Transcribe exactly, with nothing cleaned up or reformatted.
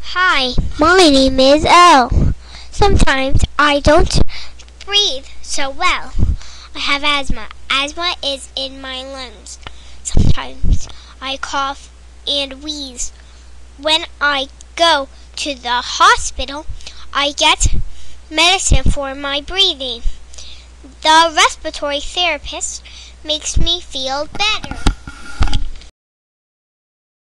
Hi, my name is Elle. Sometimes I don't breathe so well. I have asthma. Asthma is in my lungs. Sometimes I cough and wheeze. When I go to the hospital, I get medicine for my breathing. The respiratory therapist makes me feel better.